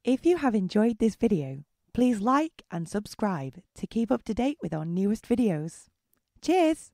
If you have enjoyed this video, please like and subscribe to keep up to date with our newest videos. Cheers!